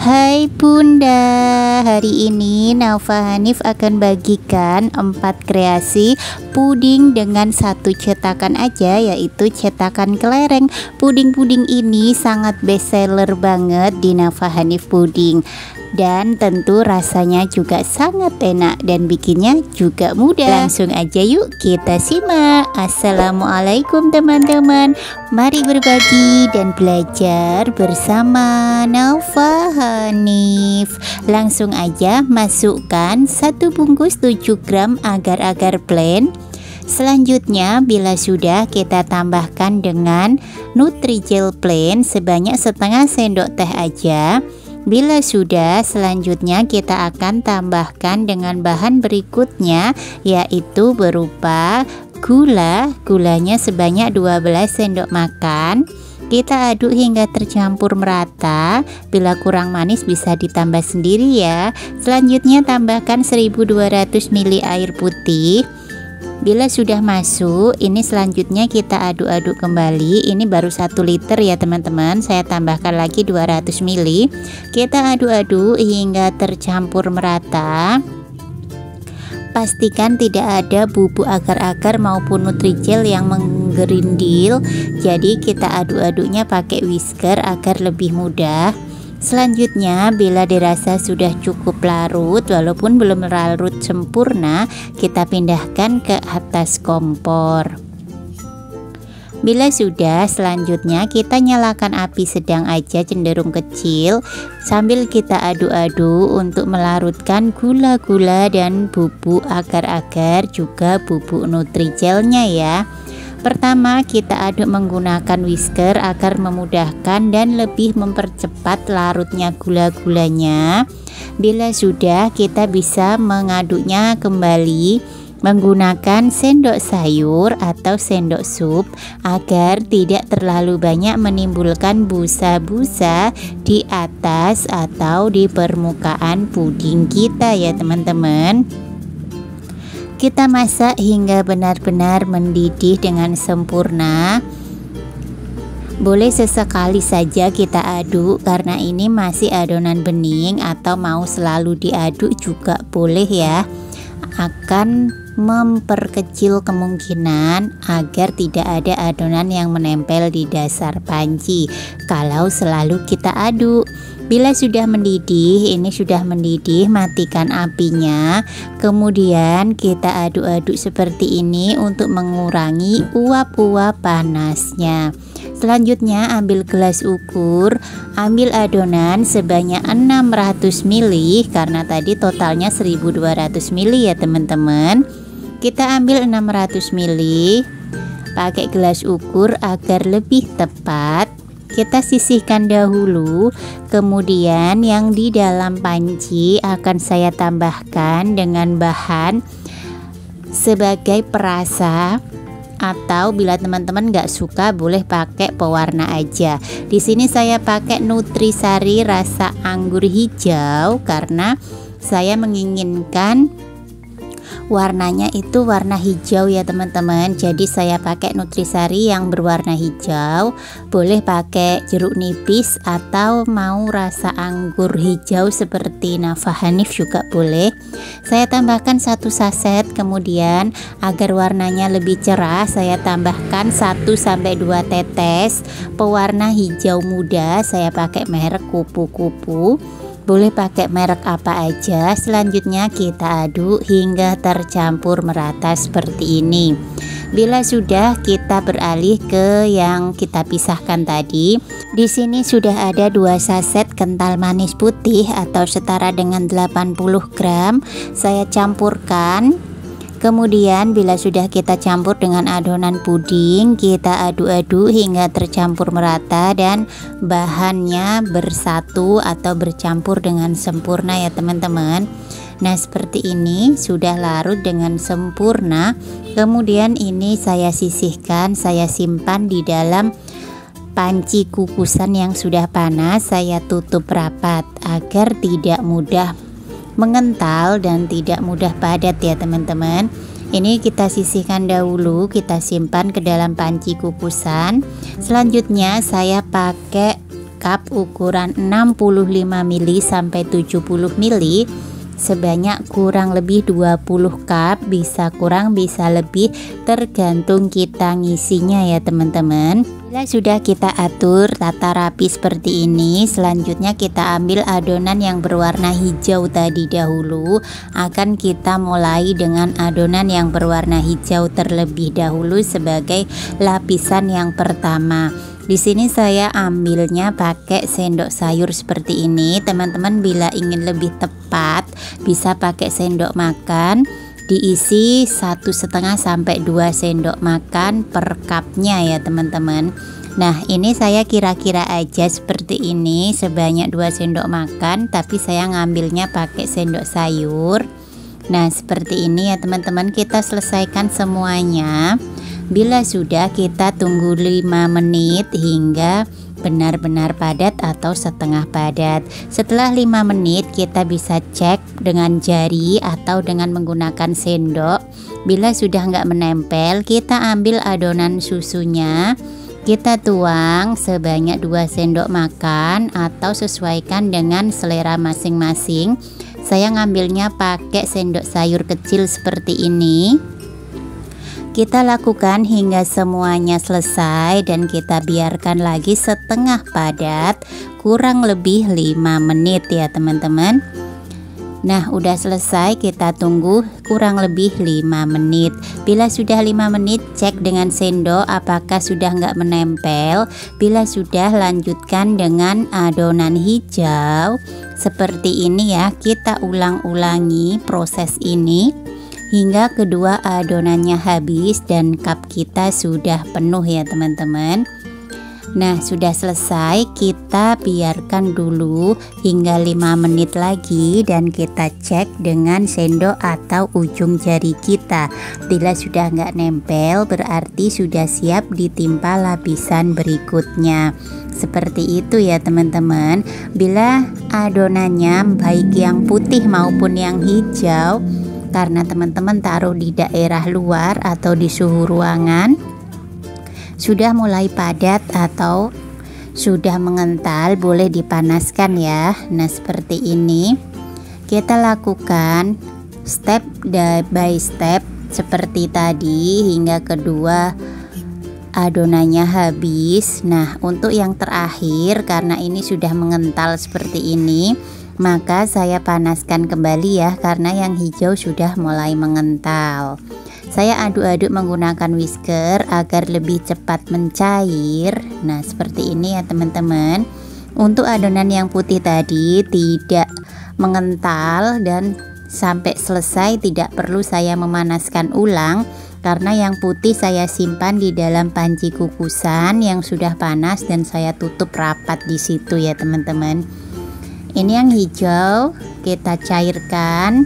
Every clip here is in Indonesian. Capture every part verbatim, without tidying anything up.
Hai Bunda, hari ini Nafa Hanif akan bagikan empat kreasi puding dengan satu cetakan aja, yaitu cetakan kelereng. Puding-puding ini sangat best seller banget di Nafa Hanif Puding, dan tentu rasanya juga sangat enak dan bikinnya juga mudah. Langsung aja yuk kita simak. Assalamualaikum teman-teman, mari berbagi dan belajar bersama Nafa Hanif. Langsung aja masukkan satu bungkus tujuh gram agar-agar plain. Selanjutnya bila sudah, kita tambahkan dengan Nutrijel plain sebanyak setengah sendok teh aja. Bila sudah, selanjutnya kita akan tambahkan dengan bahan berikutnya, yaitu berupa gula. Gulanya sebanyak dua belas sendok makan. Kita aduk hingga tercampur merata. Bila kurang manis bisa ditambah sendiri ya. Selanjutnya tambahkan seribu dua ratus mililiter air putih. Bila sudah masuk, ini selanjutnya kita aduk-aduk kembali. Ini baru satu liter ya teman-teman, saya tambahkan lagi dua ratus mililiter. Kita aduk-aduk hingga tercampur merata. Pastikan tidak ada bubuk agar-agar maupun Nutrijel yang menggerindil. Jadi kita aduk-aduknya pakai whisker agar lebih mudah. Selanjutnya bila dirasa sudah cukup larut walaupun belum larut sempurna, kita pindahkan ke atas kompor. Bila sudah, selanjutnya kita nyalakan api sedang aja, cenderung kecil, sambil kita aduk-aduk untuk melarutkan gula-gula dan bubuk agar-agar juga bubuk Nutrijelnya ya. Pertama kita aduk menggunakan whisker agar memudahkan dan lebih mempercepat larutnya gula-gulanya. Bila sudah, kita bisa mengaduknya kembali menggunakan sendok sayur atau sendok sup agar tidak terlalu banyak menimbulkan busa-busa di atas atau di permukaan puding kita ya teman-teman. Kita masak hingga benar-benar mendidih dengan sempurna. Boleh sesekali saja kita aduk karena ini masih adonan bening, atau mau selalu diaduk juga boleh ya. Akan memperkecil kemungkinan agar tidak ada adonan yang menempel di dasar panci kalau selalu kita aduk. Bila sudah mendidih, ini sudah mendidih, matikan apinya. Kemudian kita aduk-aduk seperti ini untuk mengurangi uap-uap panasnya. Selanjutnya ambil gelas ukur, ambil adonan sebanyak enam ratus mililiter karena tadi totalnya seribu dua ratus mililiter ya teman-teman. Kita ambil enam ratus mililiter pakai gelas ukur agar lebih tepat. Kita sisihkan dahulu, kemudian yang di dalam panci akan saya tambahkan dengan bahan sebagai perasa, atau bila teman-teman nggak suka boleh pakai pewarna aja. Di sini saya pakai Nutrisari rasa anggur hijau karena saya menginginkan warnanya itu warna hijau ya teman-teman. Jadi saya pakai Nutrisari yang berwarna hijau. Boleh pakai jeruk nipis atau mau rasa anggur hijau seperti Nafa Hanif juga boleh. Saya tambahkan satu saset, kemudian agar warnanya lebih cerah saya tambahkan satu sampai dua tetes pewarna hijau muda. Saya pakai merek kupu-kupu. Boleh pakai merek apa aja. Selanjutnya kita aduk hingga tercampur merata seperti ini. Bila sudah, kita beralih ke yang kita pisahkan tadi. Di sini sudah ada dua saset kental manis putih atau setara dengan delapan puluh gram. Saya campurkan. Kemudian bila sudah kita campur dengan adonan puding, kita aduk-aduk hingga tercampur merata dan bahannya bersatu atau bercampur dengan sempurna ya teman-teman. Nah seperti ini sudah larut dengan sempurna. Kemudian ini saya sisihkan, saya simpan di dalam panci kukusan yang sudah panas. Saya tutup rapat agar tidak mudah mengental dan tidak mudah padat ya teman-teman. Ini kita sisihkan dahulu, kita simpan ke dalam panci kukusan. Selanjutnya saya pakai cup ukuran enam puluh lima mililiter sampai tujuh puluh mililiter sebanyak kurang lebih dua puluh cup, bisa kurang bisa lebih tergantung kita ngisinya ya teman-teman. Bila sudah kita atur tata rapi seperti ini, selanjutnya kita ambil adonan yang berwarna hijau tadi dahulu. Akan kita mulai dengan adonan yang berwarna hijau terlebih dahulu sebagai lapisan yang pertama. Di sini saya ambilnya pakai sendok sayur seperti ini. Teman-teman bila ingin lebih tepat bisa pakai sendok makan, diisi satu setengah sampai dua sendok makan per cupnya ya teman-teman. Nah ini saya kira-kira aja seperti ini sebanyak dua sendok makan, tapi saya ngambilnya pakai sendok sayur. Nah seperti ini ya teman-teman, kita selesaikan semuanya. Bila sudah, kita tunggu lima menit hingga benar-benar padat atau setengah padat. Setelah lima menit kita bisa cek dengan jari atau dengan menggunakan sendok. Bila sudah nggak menempel, kita ambil adonan susunya, kita tuang sebanyak dua sendok makan atau sesuaikan dengan selera masing-masing. Saya ngambilnya pakai sendok sayur kecil seperti ini. Kita lakukan hingga semuanya selesai dan kita biarkan lagi setengah padat kurang lebih lima menit ya teman-teman. Nah udah selesai, kita tunggu kurang lebih lima menit. Bila sudah lima menit, cek dengan sendok apakah sudah nggak menempel. Bila sudah, lanjutkan dengan adonan hijau seperti ini ya. Kita ulang-ulangi proses ini hingga kedua adonannya habis dan cup kita sudah penuh ya teman-teman. Nah sudah selesai, kita biarkan dulu hingga lima menit lagi dan kita cek dengan sendok atau ujung jari kita. Bila sudah nggak nempel berarti sudah siap ditimpa lapisan berikutnya. Seperti itu ya teman-teman. Bila adonannya baik yang putih maupun yang hijau, karena teman-teman taruh di daerah luar atau di suhu ruangan, sudah mulai padat atau sudah mengental, boleh dipanaskan ya. Nah seperti ini kita lakukan step by step seperti tadi hingga kedua adonannya habis. Nah untuk yang terakhir, karena ini sudah mengental seperti ini, maka saya panaskan kembali ya, karena yang hijau sudah mulai mengental. Saya aduk-aduk menggunakan whisker agar lebih cepat mencair. Nah seperti ini ya teman-teman. Untuk adonan yang putih tadi tidak mengental dan sampai selesai tidak perlu saya memanaskan ulang, karena yang putih saya simpan di dalam panci kukusan yang sudah panas dan saya tutup rapat di situ ya teman-teman. Ini yang hijau kita cairkan,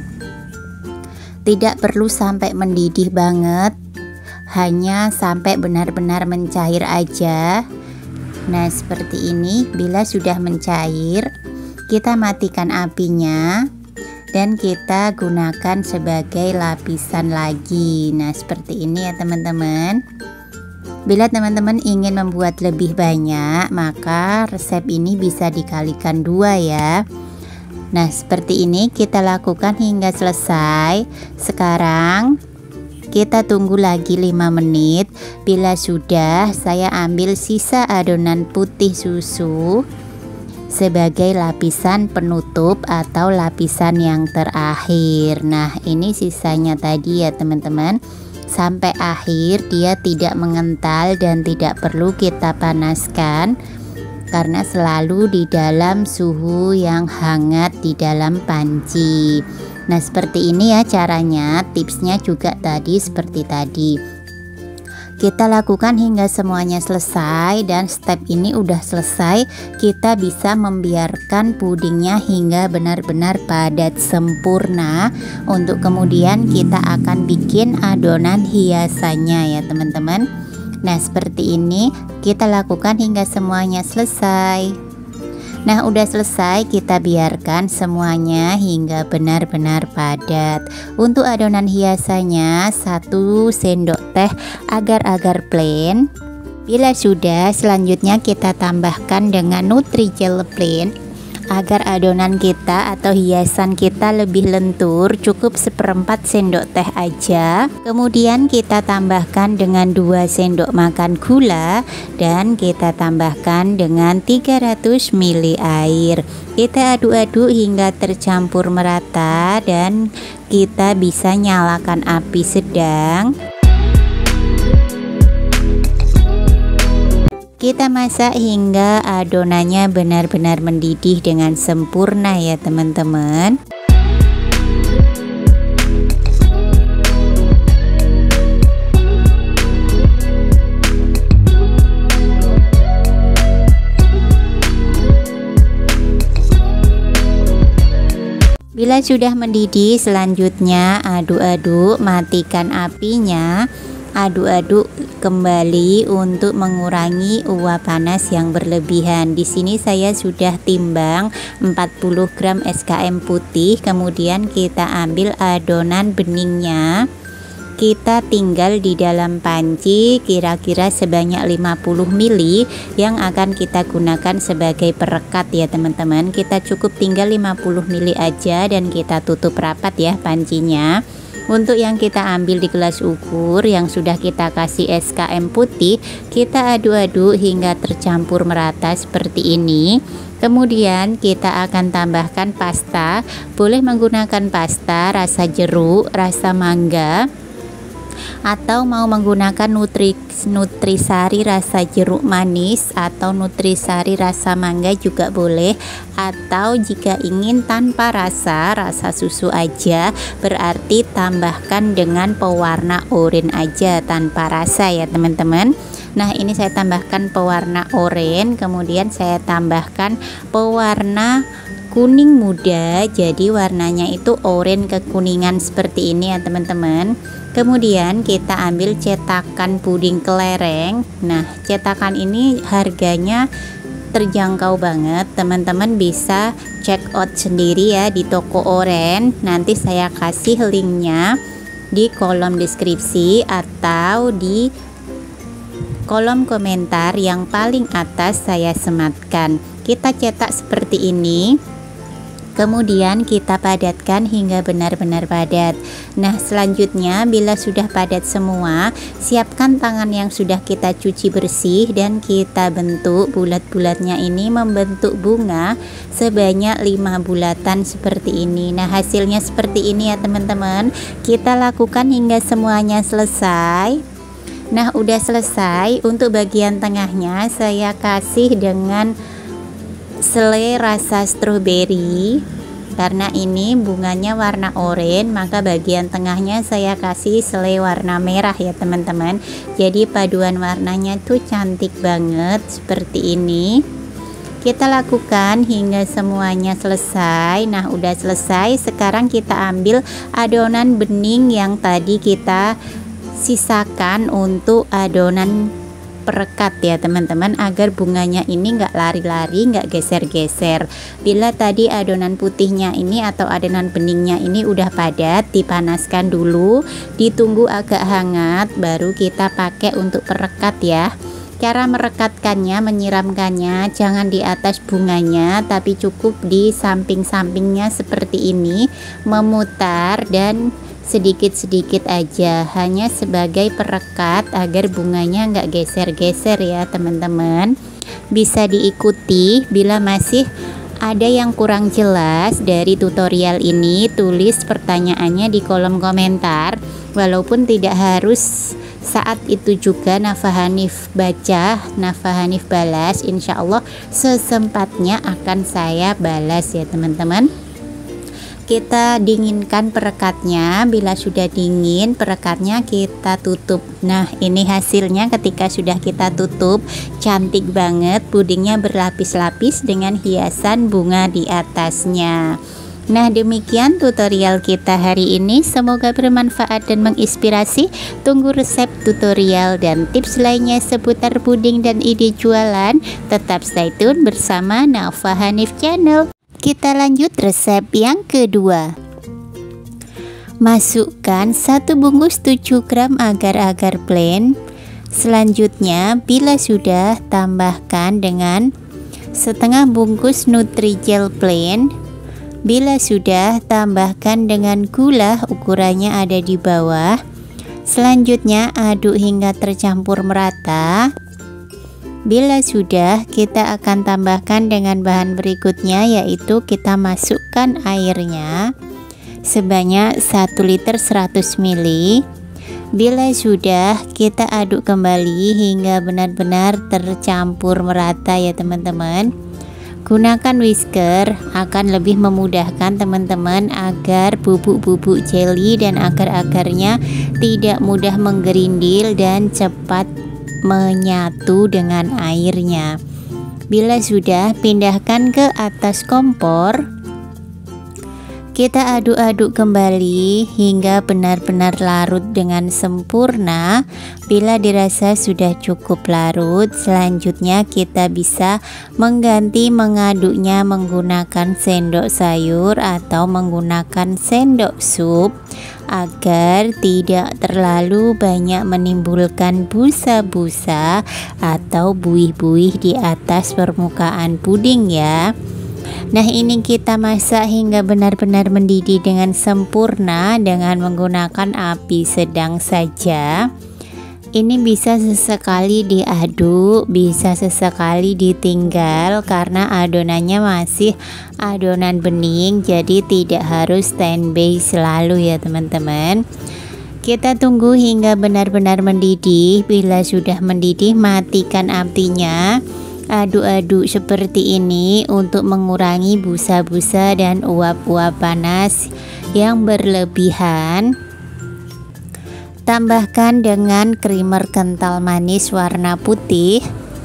tidak perlu sampai mendidih banget, hanya sampai benar-benar mencair aja. Nah seperti ini. Bila sudah mencair, kita matikan apinya dan kita gunakan sebagai lapisan lagi. Nah seperti ini ya teman-teman. Bila teman-teman ingin membuat lebih banyak, maka resep ini bisa dikalikan dua ya. Nah seperti ini kita lakukan hingga selesai. Sekarang kita tunggu lagi lima menit. Bila sudah, saya ambil sisa adonan putih susu sebagai lapisan penutup atau lapisan yang terakhir. Nah ini sisanya tadi ya teman-teman. Sampai akhir dia tidak mengental dan tidak perlu kita panaskan, karena selalu di dalam suhu yang hangat di dalam panci. Nah seperti ini ya caranya. Tipsnya juga tadi seperti tadi. Kita lakukan hingga semuanya selesai, dan step ini udah selesai. Kita bisa membiarkan pudingnya hingga benar-benar padat sempurna. Untuk kemudian kita akan bikin adonan hiasannya ya teman-teman. Nah seperti ini kita lakukan hingga semuanya selesai. Nah udah selesai, kita biarkan semuanya hingga benar-benar padat. Untuk adonan hiasannya satu sendok teh agar-agar plain. Bila sudah, selanjutnya kita tambahkan dengan Nutrijel plain. Agar adonan kita atau hiasan kita lebih lentur, cukup seperempat sendok teh aja. Kemudian kita tambahkan dengan dua sendok makan gula dan kita tambahkan dengan tiga ratus mililiter air. Kita aduk-aduk hingga tercampur merata dan kita bisa nyalakan api sedang. Kita masak hingga adonannya benar-benar mendidih dengan sempurna ya teman-teman. Bila sudah mendidih, selanjutnya aduk-aduk, matikan apinya. Aduk-aduk kembali untuk mengurangi uap panas yang berlebihan. Di sini saya sudah timbang empat puluh gram es ka em putih. Kemudian kita ambil adonan beningnya. Kita tinggal di dalam panci kira-kira sebanyak lima puluh mililiter yang akan kita gunakan sebagai perekat ya teman-teman. Kita cukup tinggal lima puluh mililiter aja dan kita tutup rapat ya pancinya. Untuk yang kita ambil di gelas ukur yang sudah kita kasih es ka em putih, kita aduk-aduk hingga tercampur merata seperti ini. Kemudian kita akan tambahkan pasta. Boleh menggunakan pasta rasa jeruk, rasa mangga, atau mau menggunakan nutri nutrisari rasa jeruk manis atau nutrisari rasa mangga juga boleh. Atau jika ingin tanpa rasa, rasa susu aja, berarti tambahkan dengan pewarna oranye aja tanpa rasa ya teman-teman. Nah ini saya tambahkan pewarna oranye, kemudian saya tambahkan pewarna kuning muda, jadi warnanya itu oranye kekuningan seperti ini ya teman-teman. Kemudian kita ambil cetakan puding kelereng. Nah cetakan ini harganya terjangkau banget, teman-teman bisa check out sendiri ya di toko oren. Nanti saya kasih linknya di kolom deskripsi atau di kolom komentar yang paling atas saya sematkan. Kita cetak seperti ini. Kemudian kita padatkan hingga benar-benar padat. Nah selanjutnya bila sudah padat semua, siapkan tangan yang sudah kita cuci bersih dan kita bentuk bulat-bulatnya ini membentuk bunga sebanyak lima bulatan seperti ini. Nah hasilnya seperti ini ya teman-teman. Kita lakukan hingga semuanya selesai. Nah udah selesai. Untuk bagian tengahnya saya kasih dengan selai rasa stroberi. Karena ini bunganya warna oranye, maka bagian tengahnya saya kasih selai warna merah ya teman-teman. Jadi paduan warnanya tuh cantik banget seperti ini. Kita lakukan hingga semuanya selesai. Nah udah selesai, sekarang kita ambil adonan bening yang tadi kita sisakan untuk adonan perekat ya teman-teman, agar bunganya ini enggak lari-lari, enggak geser-geser. Bila tadi adonan putihnya ini atau adonan beningnya ini udah padat, dipanaskan dulu, ditunggu agak hangat, baru kita pakai untuk perekat ya. Cara merekatkannya, menyiramkannya jangan di atas bunganya, tapi cukup di samping-sampingnya seperti ini, memutar dan sedikit-sedikit aja, hanya sebagai perekat agar bunganya nggak geser-geser ya teman-teman. Bisa diikuti. Bila masih ada yang kurang jelas dari tutorial ini, tulis pertanyaannya di kolom komentar. Walaupun tidak harus saat itu juga Nafa Hanif baca, Nafa Hanif balas, insya Allah sesempatnya akan saya balas ya teman-teman. Kita dinginkan perekatnya. Bila sudah dingin perekatnya kita tutup. Nah ini hasilnya ketika sudah kita tutup, cantik banget, pudingnya berlapis-lapis dengan hiasan bunga di atasnya. Nah demikian tutorial kita hari ini, semoga bermanfaat dan menginspirasi. Tunggu resep, tutorial, dan tips lainnya seputar puding dan ide jualan. Tetap stay tune bersama Nafa Hanif Channel. Kita lanjut resep yang kedua. Masukkan satu bungkus tujuh gram agar-agar plain. Selanjutnya, bila sudah, tambahkan dengan setengah bungkus Nutrijel plain. Bila sudah, tambahkan dengan gula, ukurannya ada di bawah. Selanjutnya, aduk hingga tercampur merata. Bila sudah, kita akan tambahkan dengan bahan berikutnya, yaitu kita masukkan airnya sebanyak satu liter seratus mililiter. Bila sudah, kita aduk kembali hingga benar-benar tercampur merata ya teman-teman. Gunakan whisker, akan lebih memudahkan teman-teman agar bubuk-bubuk jelly dan agar-agarnya tidak mudah menggerindil dan cepat menyatu dengan airnya. Bila sudah, pindahkan ke atas kompor. Kita aduk-aduk kembali hingga benar-benar larut dengan sempurna. Bila dirasa sudah cukup larut, selanjutnya kita bisa mengganti mengaduknya menggunakan sendok sayur atau menggunakan sendok sup agar tidak terlalu banyak menimbulkan busa-busa atau buih-buih di atas permukaan puding ya. Nah, ini kita masak hingga benar-benar mendidih dengan sempurna dengan menggunakan api sedang saja. Ini bisa sesekali diaduk, bisa sesekali ditinggal karena adonannya masih adonan bening, jadi tidak harus standby selalu ya teman-teman. Kita tunggu hingga benar-benar mendidih. Bila sudah mendidih, matikan apinya. Aduk-aduk seperti ini untuk mengurangi busa-busa dan uap-uap panas yang berlebihan. Tambahkan dengan creamer kental manis warna putih.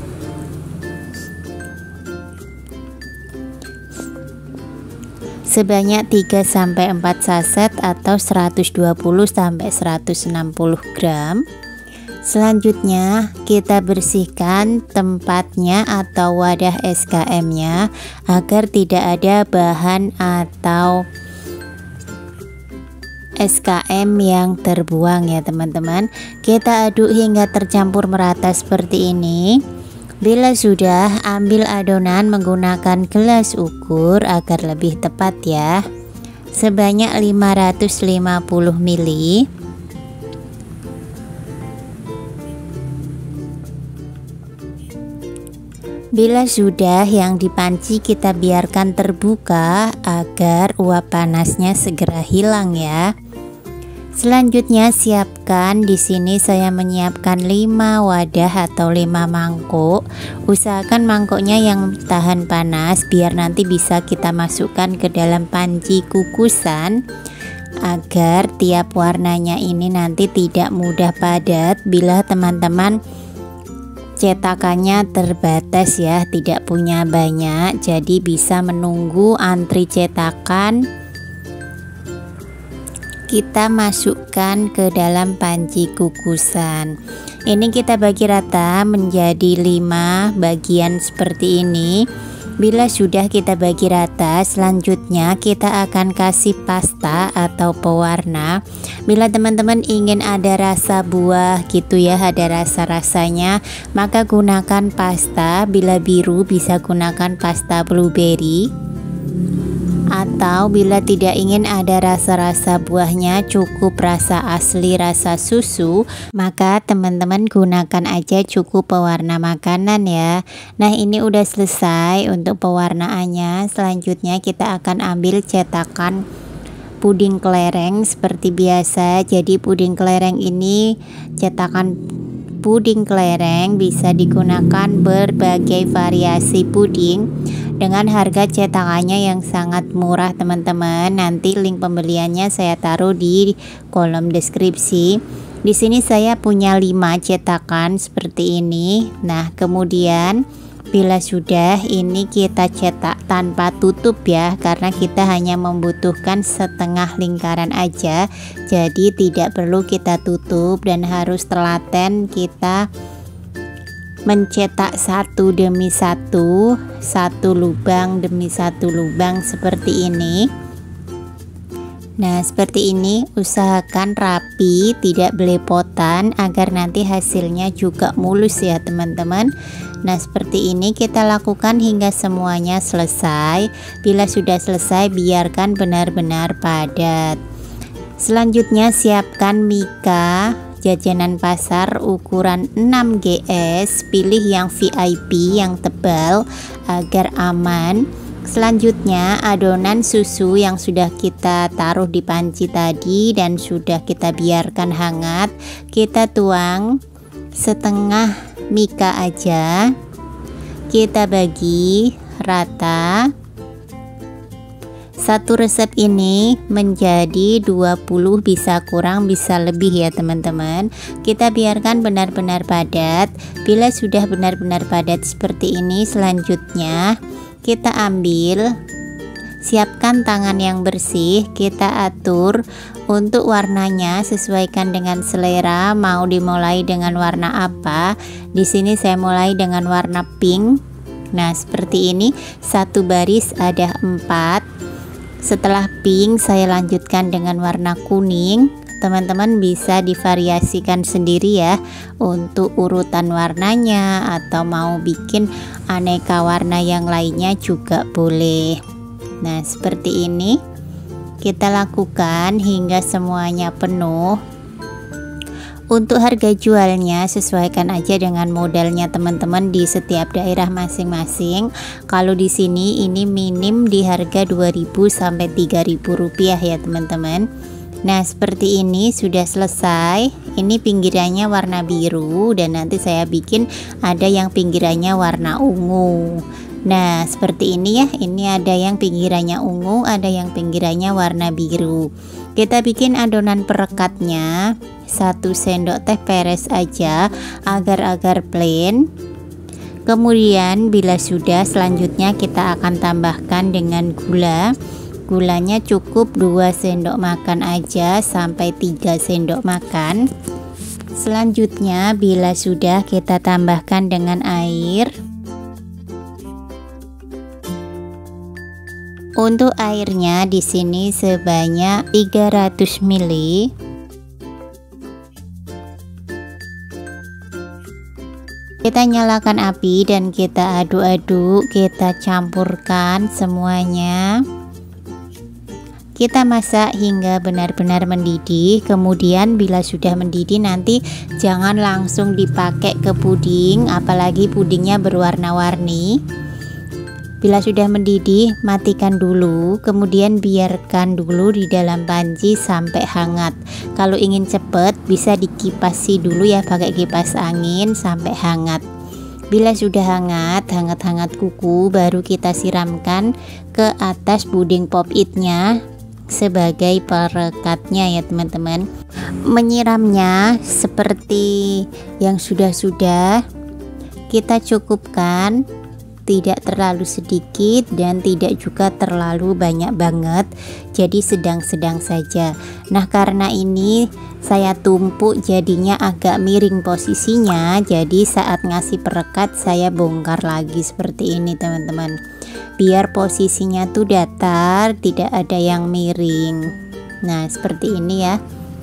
Sebanyak tiga sampai empat saset atau seratus dua puluh sampai seratus enam puluh gram. Selanjutnya, kita bersihkan tempatnya atau wadah S K M-nya agar tidak ada bahan atau S K M yang terbuang ya teman-teman. Kita aduk hingga tercampur merata seperti ini. Bila sudah, ambil adonan menggunakan gelas ukur agar lebih tepat ya. Sebanyak lima ratus lima puluh mililiter. Bila sudah, yang di panci kita biarkan terbuka agar uap panasnya segera hilang ya. Selanjutnya siapkan, di sini saya menyiapkan lima wadah atau lima mangkuk. Usahakan mangkuknya yang tahan panas biar nanti bisa kita masukkan ke dalam panci kukusan agar tiap warnanya ini nanti tidak mudah padat bila teman-teman cetakannya terbatas ya, tidak punya banyak, jadi bisa menunggu antri cetakan. Kita masukkan ke dalam panci kukusan. Ini kita bagi rata menjadi lima bagian seperti ini. Bila sudah kita bagi rata, selanjutnya kita akan kasih pasta atau pewarna. Bila teman-teman ingin ada rasa buah gitu ya, ada rasa-rasanya, maka gunakan pasta. Bila biru bisa gunakan pasta blueberry. Atau bila tidak ingin ada rasa-rasa buahnya, cukup rasa asli rasa susu, maka teman-teman gunakan aja cukup pewarna makanan ya. Nah, ini udah selesai untuk pewarnaannya. Selanjutnya kita akan ambil cetakan puding kelereng seperti biasa. Jadi puding kelereng ini cetakan puding kelereng bisa digunakan berbagai variasi puding dengan harga cetakannya yang sangat murah teman-teman. Nanti link pembeliannya saya taruh di kolom deskripsi. Di sini saya punya lima cetakan seperti ini. Nah, kemudian bila sudah, ini kita cetak tanpa tutup ya, karena kita hanya membutuhkan setengah lingkaran aja, jadi tidak perlu kita tutup dan harus telaten kita mencetak satu demi satu, satu lubang demi satu lubang seperti ini. Nah, seperti ini, usahakan rapi, tidak belepotan agar nanti hasilnya juga mulus ya teman-teman. Nah, seperti ini kita lakukan hingga semuanya selesai. Bila sudah selesai, biarkan benar-benar padat. Selanjutnya, siapkan mika jajanan pasar ukuran enam G S, pilih yang V I P yang tebal agar aman. Selanjutnya, adonan susu yang sudah kita taruh di panci tadi dan sudah kita biarkan hangat, kita tuang setengah mika aja, kita bagi rata. Satu resep ini menjadi dua puluh, bisa kurang bisa lebih ya teman-teman. Kita biarkan benar-benar padat. Bila sudah benar-benar padat seperti ini, selanjutnya kita ambil, siapkan tangan yang bersih, kita atur untuk warnanya, sesuaikan dengan selera. Mau dimulai dengan warna apa? Di sini saya mulai dengan warna pink. Nah, seperti ini, satu baris ada empat. Setelah pink, saya lanjutkan dengan warna kuning. Teman-teman bisa divariasikan sendiri ya untuk urutan warnanya, atau mau bikin aneka warna yang lainnya juga boleh. Nah, seperti ini kita lakukan hingga semuanya penuh. Untuk harga jualnya sesuaikan aja dengan modalnya teman-teman di setiap daerah masing-masing. Kalau di sini ini minim di harga dua ribu sampai tiga ribu rupiah ya teman-teman. Nah, seperti ini sudah selesai. Ini pinggirannya warna biru dan nanti saya bikin ada yang pinggirannya warna ungu. Nah, seperti ini ya. Ini ada yang pinggirannya ungu, ada yang pinggirannya warna biru. Kita bikin adonan perekatnya satu sendok teh peres aja agar-agar plain. Kemudian bila sudah, selanjutnya kita akan tambahkan dengan gula. Gulanya cukup dua sendok makan aja sampai tiga sendok makan. Selanjutnya bila sudah, kita tambahkan dengan air. Untuk airnya di sini sebanyak tiga ratus mililiter. Kita nyalakan api dan kita aduk-aduk, kita campurkan semuanya. Kita masak hingga benar-benar mendidih. Kemudian bila sudah mendidih, nanti jangan langsung dipakai ke puding, apalagi pudingnya berwarna-warni. Bila sudah mendidih, matikan dulu, kemudian biarkan dulu di dalam panci sampai hangat. Kalau ingin cepat, bisa dikipasi dulu ya, pakai kipas angin sampai hangat. Bila sudah hangat, hangat-hangat kuku, baru kita siramkan ke atas puding pop it-nya sebagai perekatnya ya teman-teman. Menyiramnya seperti yang sudah-sudah, kita cukupkan, tidak terlalu sedikit dan tidak juga terlalu banyak banget, jadi sedang-sedang saja. Nah, karena ini saya tumpuk jadinya agak miring posisinya, jadi saat ngasih perekat saya bongkar lagi seperti ini teman-teman, biar posisinya tuh datar, tidak ada yang miring. Nah, seperti ini ya.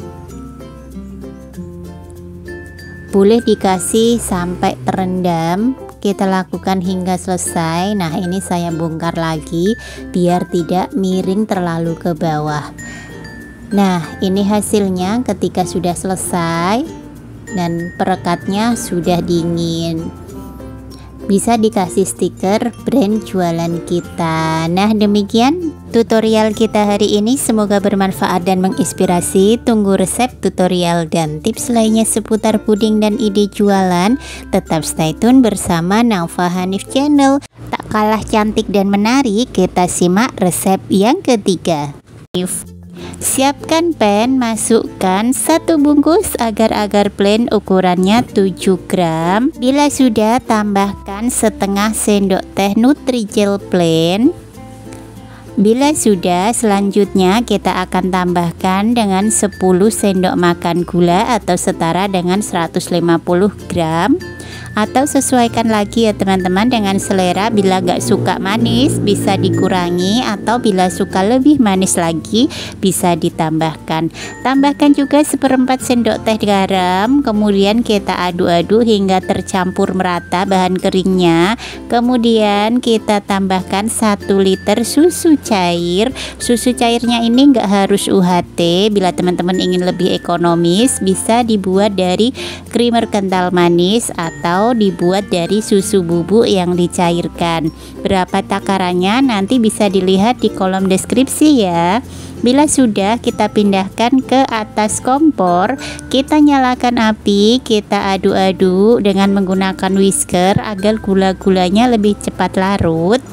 Boleh dikasih sampai terendam. Kita lakukan hingga selesai. Nah, ini saya bongkar lagi biar tidak miring terlalu ke bawah. Nah, ini hasilnya ketika sudah selesai dan perekatnya sudah dingin. Bisa dikasih stiker brand jualan kita. Nah, demikian tutorial kita hari ini, semoga bermanfaat dan menginspirasi. Tunggu resep, tutorial, dan tips lainnya seputar puding dan ide jualan. Tetap stay tune bersama Naufa Hanif Channel. Tak kalah cantik dan menarik, kita simak resep yang ketiga. Siapkan pan, masukkan satu bungkus agar-agar plain ukurannya tujuh gram. Bila sudah, tambahkan setengah sendok teh Nutrijel plain. Bila sudah, selanjutnya kita akan tambahkan dengan sepuluh sendok makan gula atau setara dengan seratus lima puluh gram. atau sesuaikan lagi ya teman-teman dengan selera. Bila gak suka manis bisa dikurangi, atau bila suka lebih manis lagi bisa ditambahkan. Tambahkan juga seperempat sendok teh garam, kemudian kita aduk-aduk hingga tercampur merata bahan keringnya. Kemudian kita tambahkan satu liter susu cair. Susu cairnya ini enggak harus U H T. Bila teman-teman ingin lebih ekonomis bisa dibuat dari creamer kental manis atau dibuat dari susu bubuk yang dicairkan. Berapa takarannya nanti bisa dilihat di kolom deskripsi ya. Bila sudah, kita pindahkan ke atas kompor, kita nyalakan api, kita aduk-aduk dengan menggunakan whisker agar gula-gulanya lebih cepat larut.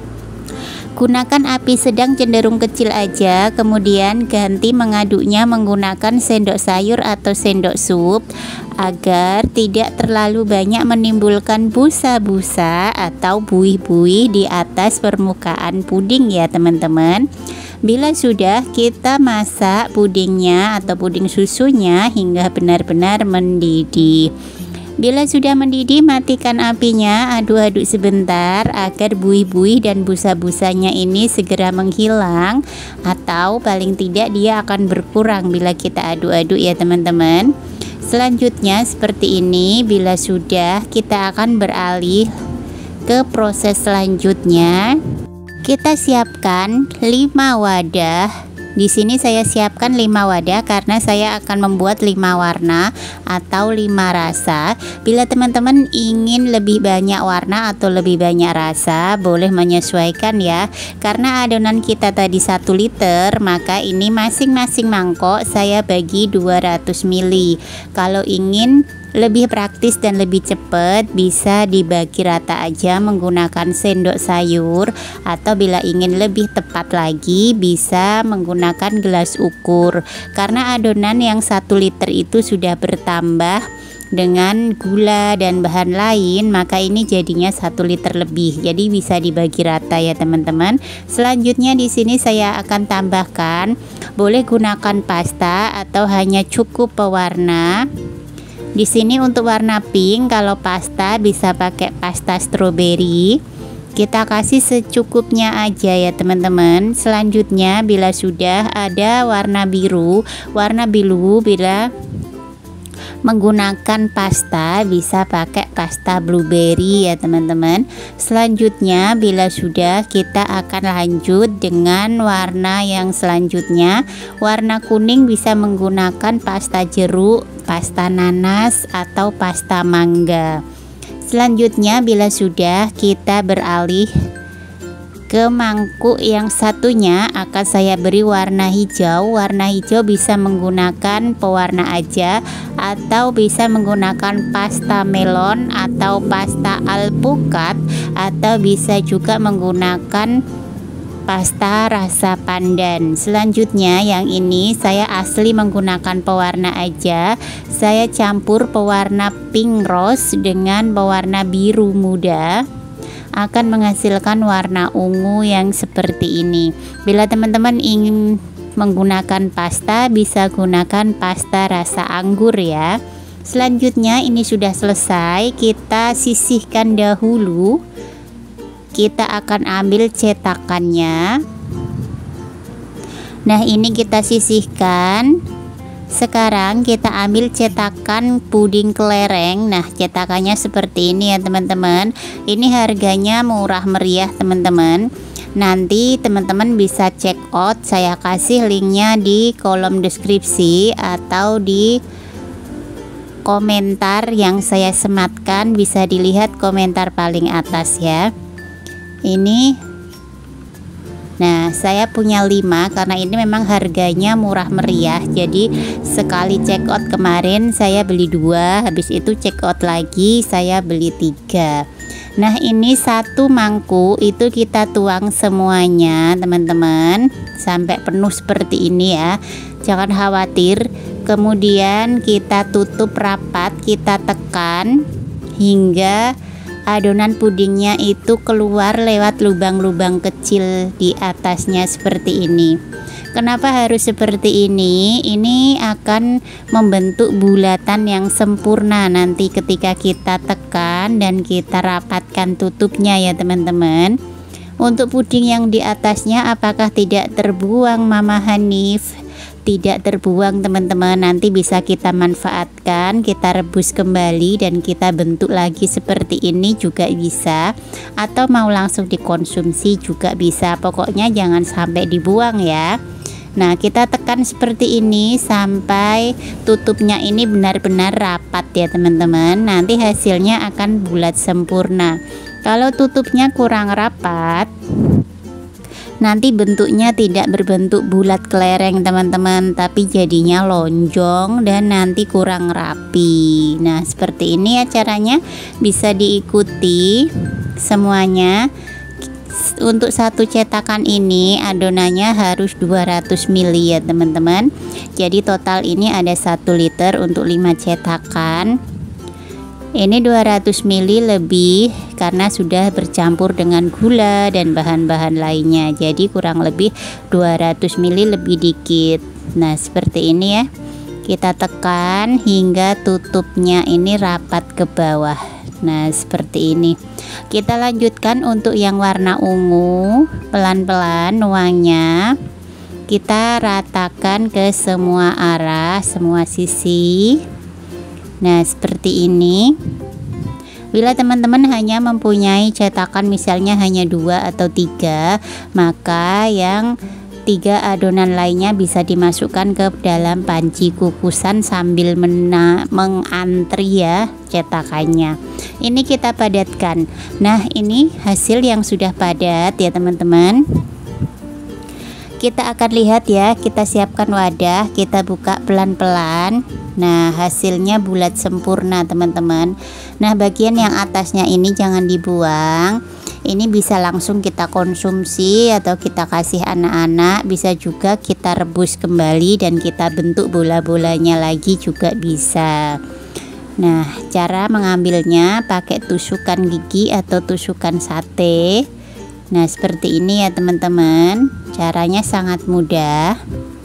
Gunakan api sedang cenderung kecil aja, kemudian ganti mengaduknya menggunakan sendok sayur atau sendok sup agar tidak terlalu banyak menimbulkan busa-busa atau buih-buih di atas permukaan puding ya teman-teman. Bila sudah, kita masak pudingnya atau puding susunya hingga benar-benar mendidih. Bila sudah mendidih, matikan apinya, aduk-aduk sebentar agar buih-buih dan busa-busanya ini segera menghilang, atau paling tidak dia akan berkurang bila kita aduk-aduk ya teman-teman. Selanjutnya seperti ini. Bila sudah, kita akan beralih ke proses selanjutnya. Kita siapkan lima wadah. Di sini saya siapkan lima wadah karena saya akan membuat lima warna atau lima rasa. Bila teman-teman ingin lebih banyak warna atau lebih banyak rasa, boleh menyesuaikan ya. Karena adonan kita tadi satu liter, maka ini masing-masing mangkok saya bagi dua ratus mililiter. Kalau ingin lebih praktis dan lebih cepat, bisa dibagi rata aja menggunakan sendok sayur, atau bila ingin lebih tepat lagi bisa menggunakan gelas ukur. Karena adonan yang satu liter itu sudah bertambah dengan gula dan bahan lain, maka ini jadinya satu liter lebih, jadi bisa dibagi rata ya teman-teman. Selanjutnya di sini saya akan tambahkan, boleh gunakan pasta atau hanya cukup pewarna. Di sini untuk warna pink, kalau pasta bisa pakai pasta stroberi. Kita kasih secukupnya aja ya teman-teman. Selanjutnya bila sudah ada warna biru, warna biru bila menggunakan pasta bisa pakai pasta blueberry ya teman-teman. Selanjutnya bila sudah, kita akan lanjut dengan warna yang selanjutnya. Warna kuning bisa menggunakan pasta jeruk, pasta nanas atau pasta mangga. Selanjutnya bila sudah, kita beralih ke mangkuk yang satunya akan saya beri warna hijau. Warna hijau bisa menggunakan pewarna aja atau bisa menggunakan pasta melon atau pasta alpukat, atau bisa juga menggunakan pasta rasa pandan. Selanjutnya yang ini saya asli menggunakan pewarna aja. Saya campur pewarna pink rose dengan pewarna biru muda, akan menghasilkan warna ungu yang seperti ini. Bila teman-teman ingin menggunakan pasta, bisa gunakan pasta rasa anggur ya. Selanjutnya ini sudah selesai, kita sisihkan dahulu. Kita akan ambil cetakannya. Nah ini kita sisihkan. Sekarang kita ambil cetakan puding kelereng. Nah cetakannya seperti ini ya teman-teman. Ini harganya murah meriah teman-teman. Nanti teman-teman bisa check out, saya kasih linknya di kolom deskripsi atau di komentar yang saya sematkan. Bisa dilihat komentar paling atas ya. Ini, nah saya punya lima karena ini memang harganya murah meriah. Jadi sekali check out kemarin saya beli dua, habis itu check out lagi saya beli tiga. Nah ini satu mangkuk itu kita tuang semuanya teman-teman sampai penuh seperti ini ya, jangan khawatir. Kemudian kita tutup rapat, kita tekan hingga adonan pudingnya itu keluar lewat lubang-lubang kecil di atasnya seperti ini. Kenapa harus seperti ini? Ini akan membentuk bulatan yang sempurna nanti ketika kita tekan dan kita rapatkan tutupnya ya teman-teman. Untuk puding yang di atasnya apakah tidak terbuang Mama Hanif? Tidak terbuang teman-teman, nanti bisa kita manfaatkan, kita rebus kembali dan kita bentuk lagi seperti ini juga bisa, atau mau langsung dikonsumsi juga bisa. Pokoknya jangan sampai dibuang ya. Nah, kita tekan seperti ini sampai tutupnya ini benar-benar rapat ya teman-teman. Nanti hasilnya akan bulat sempurna. Kalau tutupnya kurang rapat, nanti bentuknya tidak berbentuk bulat kelereng teman-teman, tapi jadinya lonjong dan nanti kurang rapi. Nah, seperti ini ya caranya, bisa diikuti semuanya. Untuk satu cetakan ini adonannya harus dua ratus mililiter ya teman-teman. Jadi total ini ada satu liter untuk lima cetakan. Ini dua ratus mililiter lebih karena sudah bercampur dengan gula dan bahan-bahan lainnya. Jadi kurang lebih dua ratus mililiter lebih dikit. Nah, seperti ini ya. Kita tekan hingga tutupnya ini rapat ke bawah. Nah, seperti ini. Kita lanjutkan untuk yang warna ungu. Pelan-pelan nuangnya kita ratakan ke semua arah, semua sisi. Nah, seperti ini. Bila teman-teman hanya mempunyai cetakan misalnya hanya dua atau tiga, maka yang tiga adonan lainnya bisa dimasukkan ke dalam panci kukusan sambil mena mengantri ya cetakannya. Ini kita padatkan. Nah, ini hasil yang sudah padat ya teman-teman. Kita akan lihat ya, kita siapkan wadah, kita buka pelan-pelan. Nah, hasilnya bulat sempurna teman-teman. Nah, bagian yang atasnya ini jangan dibuang. Ini bisa langsung kita konsumsi atau kita kasih anak-anak, bisa juga kita rebus kembali dan kita bentuk bola-bolanya lagi juga bisa. Nah, cara mengambilnya pakai tusukan gigi atau tusukan sate. Nah, seperti ini ya teman-teman. Caranya sangat mudah.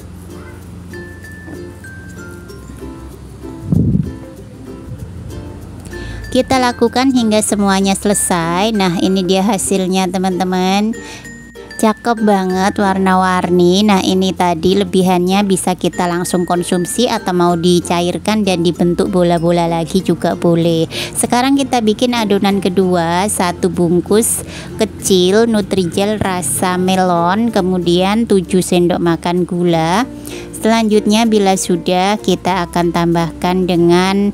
Kita lakukan hingga semuanya selesai. Nah, ini dia hasilnya teman-teman. Cakep banget, warna-warni. Nah, ini tadi lebihannya bisa kita langsung konsumsi atau mau dicairkan dan dibentuk bola-bola lagi juga boleh. Sekarang kita bikin adonan kedua, satu bungkus kecil Nutrijel rasa melon, kemudian tujuh sendok makan gula. Selanjutnya bila sudah, kita akan tambahkan dengan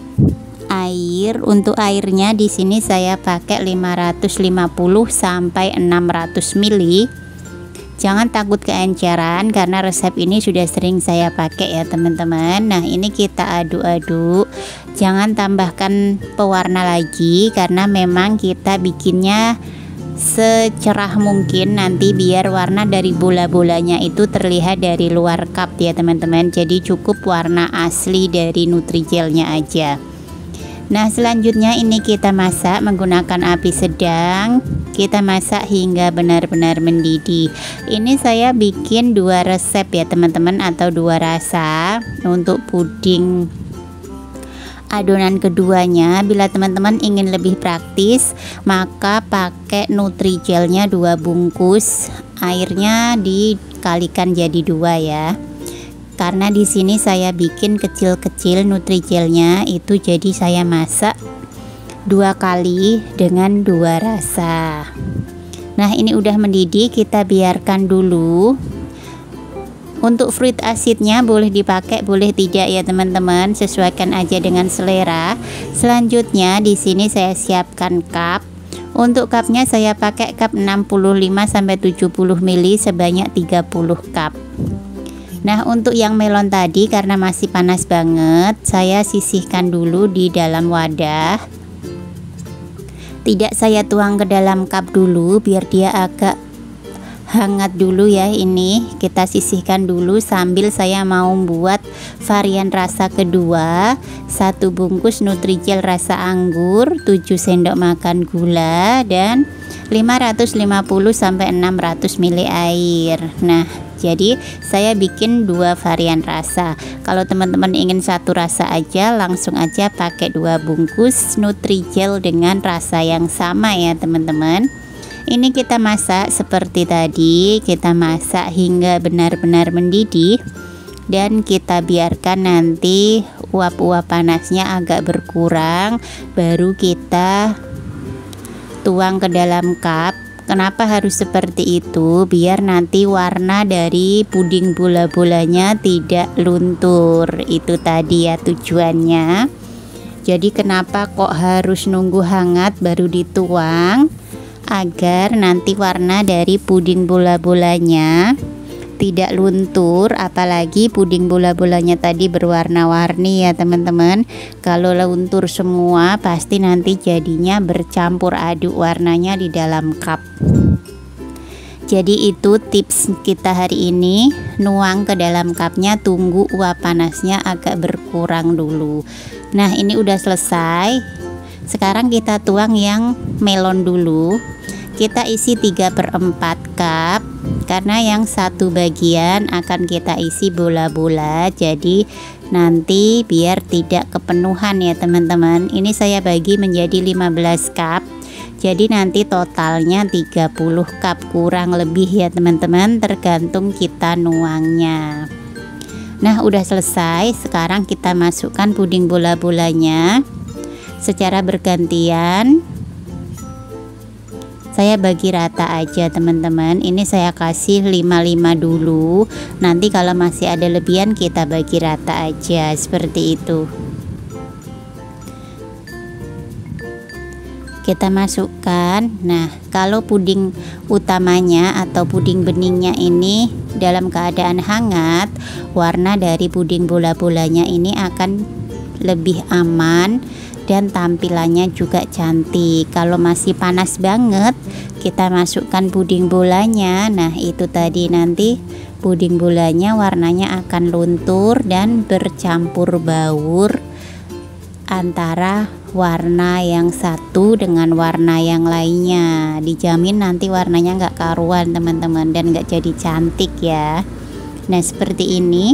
air. Untuk airnya di sini saya pakai lima ratus lima puluh sampai enam ratus mililiter. Jangan takut keenceran karena resep ini sudah sering saya pakai ya teman-teman. Nah, ini kita aduk-aduk. Jangan tambahkan pewarna lagi karena memang kita bikinnya secerah mungkin nanti biar warna dari bola-bolanya itu terlihat dari luar cup ya teman-teman. Jadi cukup warna asli dari Nutrijelnya aja. Nah, selanjutnya ini kita masak menggunakan api sedang. Kita masak hingga benar-benar mendidih. Ini saya bikin dua resep ya teman-teman, atau dua rasa untuk puding adonan keduanya. Bila teman-teman ingin lebih praktis, maka pakai Nutrijelnya dua bungkus. Airnya dikalikan jadi dua ya. Karena di sini saya bikin kecil-kecil Nutrijelnya itu, jadi saya masak dua kali dengan dua rasa. Nah, ini udah mendidih, kita biarkan dulu. Untuk fruit asidnya boleh dipakai, boleh tidak ya teman-teman, sesuaikan aja dengan selera. Selanjutnya di sini saya siapkan cup. Untuk cupnya saya pakai cup enam puluh lima sampai tujuh puluh mililiter sebanyak tiga puluh cup. Nah, untuk yang melon tadi karena masih panas banget, saya sisihkan dulu di dalam wadah. Tidak saya tuang ke dalam cup dulu biar dia agak hangat dulu ya. Ini kita sisihkan dulu sambil saya mau buat varian rasa kedua. Satu bungkus Nutrijel rasa anggur, tujuh sendok makan gula, dan lima ratus lima puluh sampai enam ratus mililiter air. Nah, jadi saya bikin dua varian rasa. Kalau teman-teman ingin satu rasa aja, langsung aja pakai dua bungkus Nutrijel dengan rasa yang sama ya teman-teman. Ini kita masak seperti tadi, kita masak hingga benar-benar mendidih, dan kita biarkan nanti uap-uap panasnya agak berkurang, baru kita tuang ke dalam cup. Kenapa harus seperti itu? Biar nanti warna dari puding bola-bolanya tidak luntur. Itu tadi ya tujuannya. Jadi kenapa kok harus nunggu hangat baru dituang? Agar nanti warna dari puding bola-bolanya tidak luntur, apalagi puding bola-bolanya tadi berwarna-warni ya teman-teman. Kalau luntur semua pasti nanti jadinya bercampur aduk warnanya di dalam cup. Jadi itu tips kita hari ini, nuang ke dalam cupnya, tunggu uap panasnya agak berkurang dulu. Nah ini udah selesai. Sekarang kita tuang yang melon dulu. Kita isi tiga per empat cup, karena yang satu bagian akan kita isi bola-bola, jadi nanti biar tidak kepenuhan ya teman-teman. Ini saya bagi menjadi lima belas cup, jadi nanti totalnya tiga puluh cup kurang lebih ya teman-teman, tergantung kita nuangnya. Nah udah selesai. Sekarang kita masukkan puding bola-bolanya secara bergantian. Saya bagi rata aja teman-teman. Ini saya kasih lima lima dulu, nanti kalau masih ada lebihan kita bagi rata aja seperti itu. Kita masukkan. Nah kalau puding utamanya atau puding beningnya ini dalam keadaan hangat, warna dari puding bola-bolanya ini akan lebih aman dan tampilannya juga cantik. Kalau masih panas banget, kita masukkan puding bolanya. Nah itu tadi nanti puding bolanya warnanya akan luntur dan bercampur baur antara warna yang satu dengan warna yang lainnya. Dijamin nanti warnanya nggak karuan teman-teman, dan nggak jadi cantik ya. Nah seperti ini.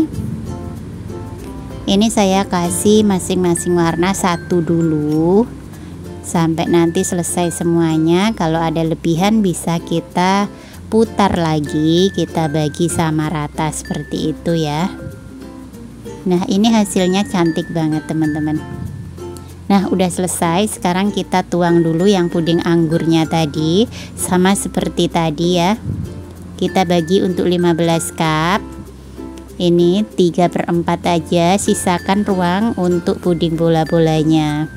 Ini saya kasih masing-masing warna satu dulu sampai nanti selesai semuanya. Kalau ada lebihan bisa kita putar lagi, kita bagi sama rata seperti itu ya. Nah ini hasilnya cantik banget teman-teman. Nah udah selesai. Sekarang kita tuang dulu yang puding anggurnya tadi, sama seperti tadi ya. Kita bagi untuk lima belas cup. Ini tiga per empat aja, sisakan ruang untuk puding bola-bolanya.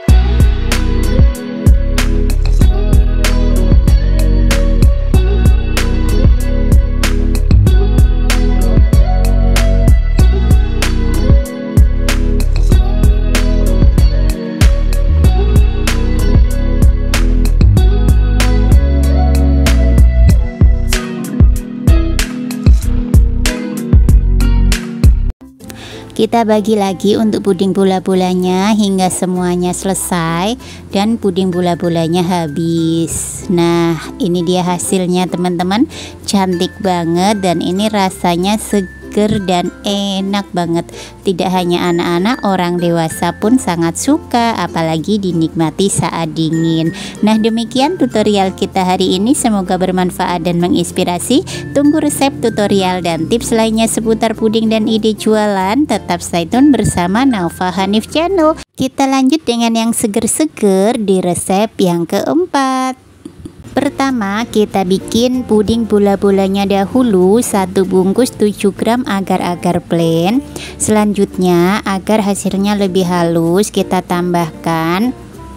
Kita bagi lagi untuk puding bola-bolanya hingga semuanya selesai dan puding bola-bolanya habis. Nah ini dia hasilnya teman-teman, cantik banget dan ini rasanya segar dan enak banget. Tidak hanya anak-anak, orang dewasa pun sangat suka, apalagi dinikmati saat dingin. Nah demikian tutorial kita hari ini, semoga bermanfaat dan menginspirasi. Tunggu resep, tutorial, dan tips lainnya seputar puding dan ide jualan. Tetap stay tune bersama Naufa Hanif Channel. Kita lanjut dengan yang seger-seger di resep yang keempat. Pertama kita bikin puding bola-bolanya dahulu, satu bungkus tujuh gram agar-agar plain. Selanjutnya agar hasilnya lebih halus kita tambahkan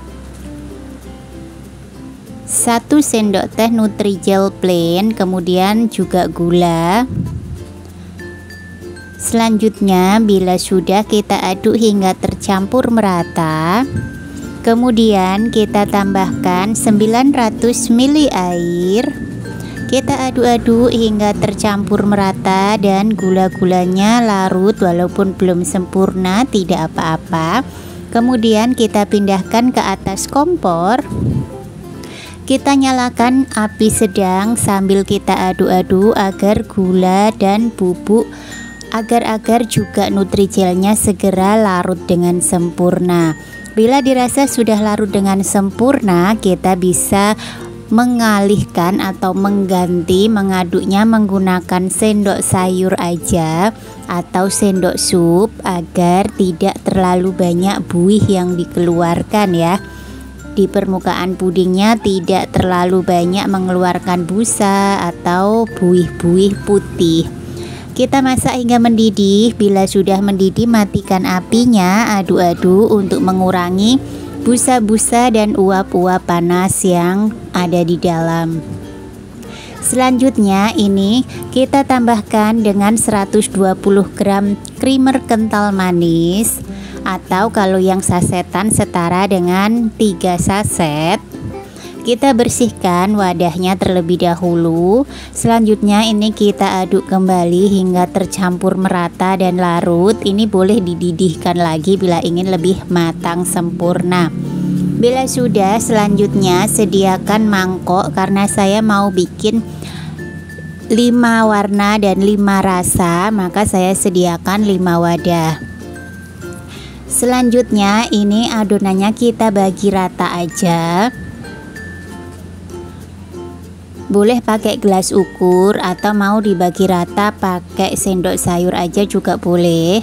satu sendok teh Nutrijel plain, kemudian juga gula. Selanjutnya bila sudah kita aduk hingga tercampur merata, kemudian kita tambahkan sembilan ratus mililiter air, Kita aduk-aduk hingga tercampur merata dan gula-gulanya larut walaupun belum sempurna, tidak apa-apa. Kemudian kita pindahkan ke atas kompor. Kita nyalakan api sedang sambil kita aduk-aduk agar gula dan bubuk agar-agar juga nutrijelnya segera larut dengan sempurna. Bila dirasa sudah larut dengan sempurna, kita bisa mengalihkan atau mengganti mengaduknya menggunakan sendok sayur aja atau sendok sup agar tidak terlalu banyak buih yang dikeluarkan ya. Di permukaan pudingnya tidak terlalu banyak mengeluarkan busa atau buih-buih putih. Kita masak hingga mendidih. Bila sudah mendidih, matikan apinya, aduk-aduk untuk mengurangi busa-busa dan uap-uap panas yang ada di dalam. Selanjutnya ini kita tambahkan dengan seratus dua puluh gram creamer kental manis, atau kalau yang sasetan setara dengan tiga saset. Kita bersihkan wadahnya terlebih dahulu. Selanjutnya ini kita aduk kembali hingga tercampur merata dan larut. Ini boleh dididihkan lagi bila ingin lebih matang sempurna. Bila sudah, selanjutnya sediakan mangkok karena saya mau bikin lima warna dan lima rasa, maka saya sediakan lima wadah. Selanjutnya ini adonannya kita bagi rata aja. Boleh pakai gelas ukur atau mau dibagi rata pakai sendok sayur aja juga boleh.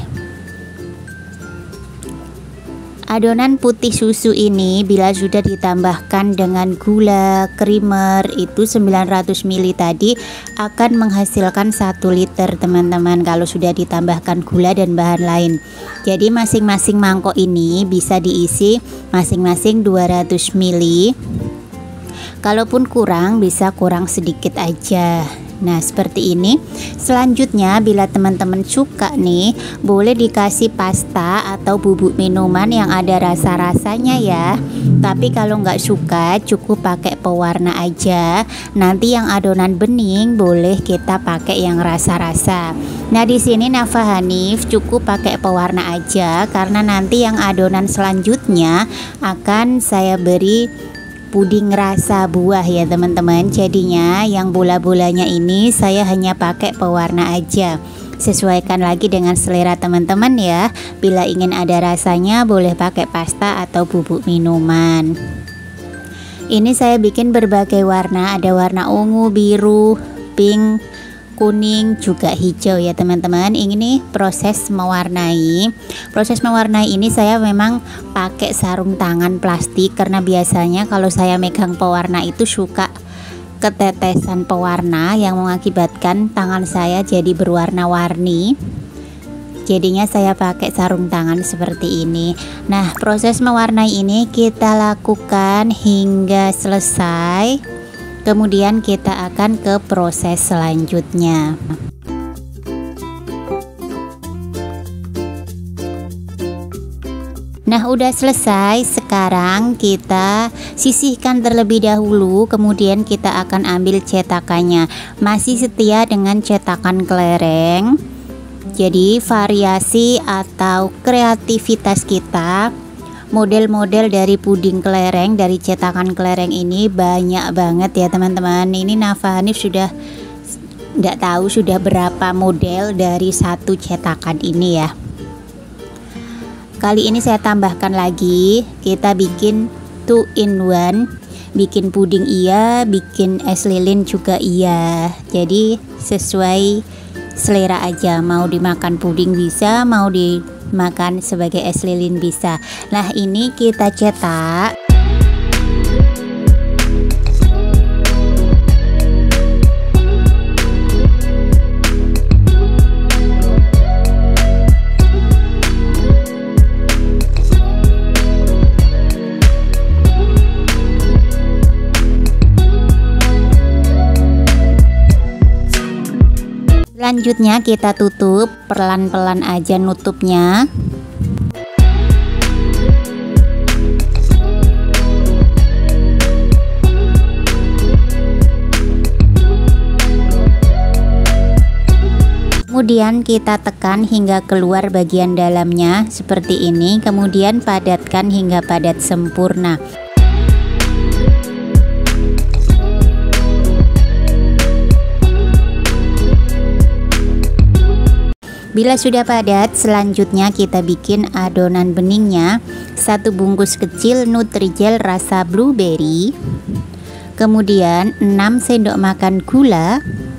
Adonan putih susu ini bila sudah ditambahkan dengan gula, creamer itu sembilan ratus mililiter tadi akan menghasilkan satu liter teman-teman, kalau sudah ditambahkan gula dan bahan lain. Jadi masing-masing mangkok ini bisa diisi masing-masing dua ratus mililiter. Kalaupun kurang, bisa kurang sedikit aja. Nah seperti ini. Selanjutnya bila teman-teman suka nih, boleh dikasih pasta atau bubuk minuman yang ada rasa-rasanya ya. Tapi kalau nggak suka, cukup pakai pewarna aja. Nanti yang adonan bening boleh kita pakai yang rasa-rasa. Nah di sini Nafa Hanif cukup pakai pewarna aja karena nanti yang adonan selanjutnya akan saya beri puding rasa buah ya teman-teman. Jadinya yang bola-bolanya ini saya hanya pakai pewarna aja. Sesuaikan lagi dengan selera teman-teman ya. Bila ingin ada rasanya boleh pakai pasta atau bubuk minuman. Ini saya bikin berbagai warna, ada warna ungu, biru, pink, kuning, juga hijau ya teman-teman. Ini nih proses mewarnai. Proses mewarnai ini saya memang pakai sarung tangan plastik karena biasanya kalau saya megang pewarna itu suka ketetesan pewarna yang mengakibatkan tangan saya jadi berwarna-warni. Jadinya saya pakai sarung tangan seperti ini. Nah proses mewarnai ini kita lakukan hingga selesai. Kemudian kita akan ke proses selanjutnya. Nah udah selesai, sekarang kita sisihkan terlebih dahulu. Kemudian kita akan ambil cetakannya. Masih setia dengan cetakan kelereng. Jadi variasi atau kreativitas kita, model-model dari puding kelereng, dari cetakan kelereng ini banyak banget ya teman-teman. Ini Nafa Hanif sudah tidak tahu sudah berapa model dari satu cetakan ini ya. Kali ini saya tambahkan lagi, kita bikin two in one. Bikin puding iya, bikin es lilin juga iya. Jadi sesuai selera aja, mau dimakan puding bisa, mau dimakan sebagai es lilin bisa. Nah ini kita cetak. Selanjutnya kita tutup, pelan-pelan aja nutupnya. Kemudian kita tekan hingga keluar bagian dalamnya seperti ini, kemudian padatkan hingga padat sempurna. Bila sudah padat, selanjutnya kita bikin adonan beningnya. Satu bungkus kecil Nutrijel rasa blueberry, kemudian enam sendok makan gula.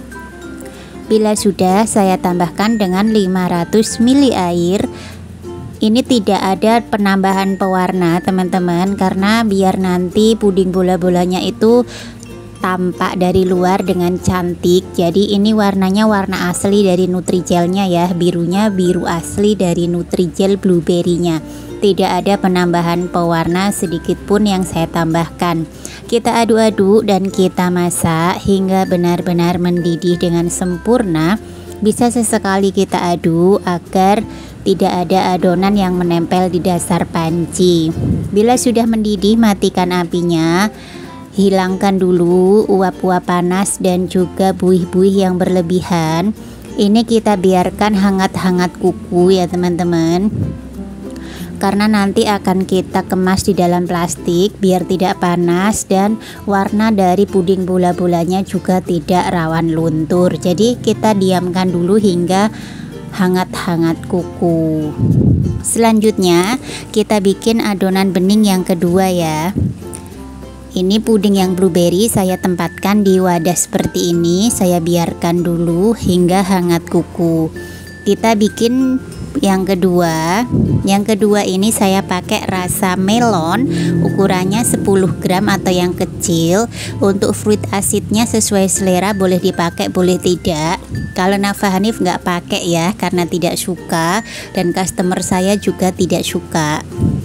Bila sudah, saya tambahkan dengan lima ratus mililiter air. Ini tidak ada penambahan pewarna teman-teman, karena biar nanti puding bola-bolanya itu tampak dari luar dengan cantik. Jadi ini warnanya warna asli dari Nutrijelnya ya, birunya biru asli dari Nutrijel blueberry-nya. Tidak ada penambahan pewarna sedikit pun yang saya tambahkan. Kita aduk-aduk dan kita masak hingga benar-benar mendidih dengan sempurna. Bisa sesekali kita aduk agar tidak ada adonan yang menempel di dasar panci. Bila sudah mendidih, matikan apinya. Hilangkan dulu uap-uap panas dan juga buih-buih yang berlebihan. Ini kita biarkan hangat-hangat kuku ya teman-teman, karena nanti akan kita kemas di dalam plastik biar tidak panas dan warna dari puding bola-bolanya juga tidak rawan luntur. Jadi kita diamkan dulu hingga hangat-hangat kuku. Selanjutnya kita bikin adonan bening yang kedua ya. Ini puding yang blueberry saya tempatkan di wadah seperti ini. Saya biarkan dulu hingga hangat kuku. Kita bikin yang kedua. Yang kedua ini saya pakai rasa melon, ukurannya sepuluh gram atau yang kecil. Untuk fruit acidnya sesuai selera, boleh dipakai boleh tidak. Kalau Nafa Hanif nggak pakai ya, karena tidak suka, dan customer saya juga tidak suka.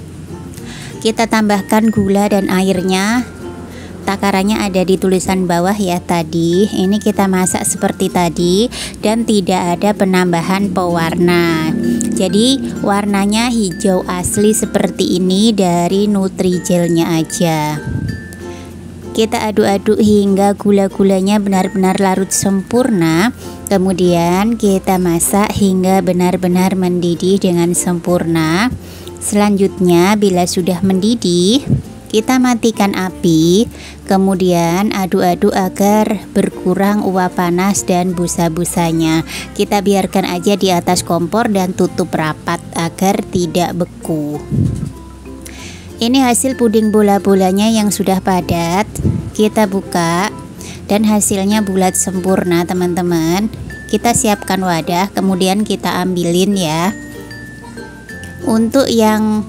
Kita tambahkan gula dan airnya. Takarannya ada di tulisan bawah ya tadi. Ini kita masak seperti tadi dan tidak ada penambahan pewarna. Jadi warnanya hijau asli seperti ini dari Nutrijelnya aja. Kita aduk-aduk hingga gula-gulanya benar-benar larut sempurna. Kemudian kita masak hingga benar-benar mendidih dengan sempurna. Selanjutnya bila sudah mendidih, kita matikan api, kemudian aduk-aduk agar berkurang uap panas dan busa-busanya. Kita biarkan aja di atas kompor dan tutup rapat agar tidak beku. Ini hasil puding bola-bolanya yang sudah padat. Kita buka dan hasilnya bulat sempurna teman-teman. Kita siapkan wadah, kemudian kita ambilin ya. Untuk yang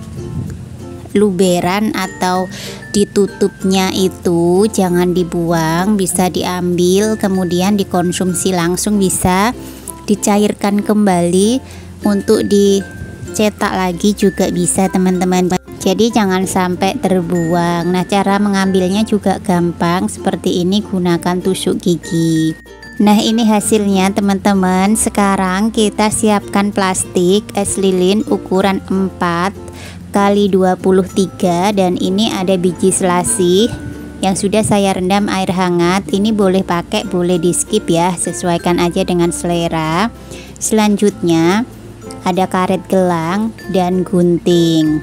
luberan atau ditutupnya itu jangan dibuang, bisa diambil kemudian dikonsumsi langsung, bisa dicairkan kembali untuk dicetak lagi juga bisa teman-teman. Jadi jangan sampai terbuang. Nah, cara mengambilnya juga gampang seperti ini, gunakan tusuk gigi. Nah, ini hasilnya teman-teman. Sekarang kita siapkan plastik es lilin ukuran empat kali dua puluh tiga, dan ini ada biji selasih yang sudah saya rendam air hangat. Ini boleh pakai boleh di skip ya, sesuaikan aja dengan selera. Selanjutnya ada karet gelang dan gunting,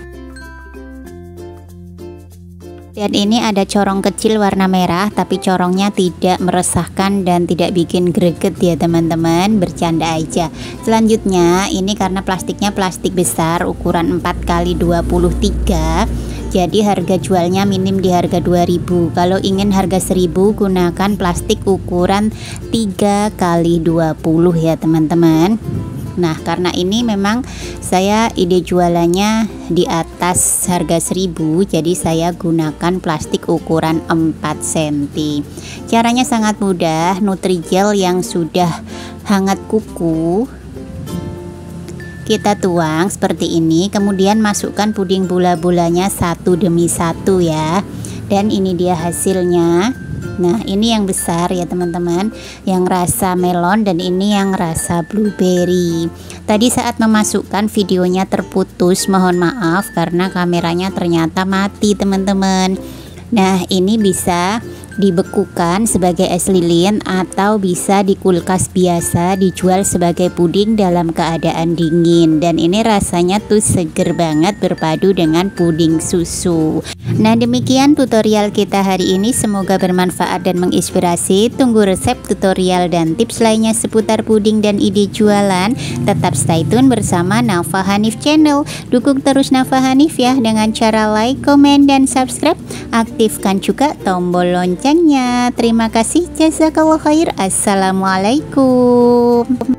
dan ini ada corong kecil warna merah, tapi corongnya tidak meresahkan dan tidak bikin greget ya teman-teman, bercanda aja. Selanjutnya ini karena plastiknya plastik besar ukuran empat kali dua puluh tiga, jadi harga jualnya minim di harga dua ribu. Kalau ingin harga seribu, gunakan plastik ukuran tiga kali dua puluh ya teman-teman. Nah, karena ini memang saya ide jualannya di atas harga seribu, jadi saya gunakan plastik ukuran empat sentimeter. Caranya sangat mudah. Nutrijel yang sudah hangat kuku kita tuang seperti ini, kemudian masukkan puding bola-bolanya satu demi satu ya. Dan ini dia hasilnya. Nah, ini yang besar ya teman-teman, yang rasa melon, dan ini yang rasa blueberry. Tadi saat memasukkan videonya terputus, mohon maaf karena kameranya ternyata mati teman-teman. Nah, ini bisa dibekukan sebagai es lilin atau bisa di kulkas biasa dijual sebagai puding dalam keadaan dingin. Dan ini rasanya tuh seger banget berpadu dengan puding susu. Nah, demikian tutorial kita hari ini, semoga bermanfaat dan menginspirasi. Tunggu resep, tutorial dan tips lainnya seputar puding dan ide jualan. Tetap stay tune bersama Nafa Hanif Channel. Dukung terus Nafa Hanif ya dengan cara like, komen, dan subscribe. Aktifkan juga tombol loncengnya. Terima kasih, jazakallah khair. Assalamualaikum.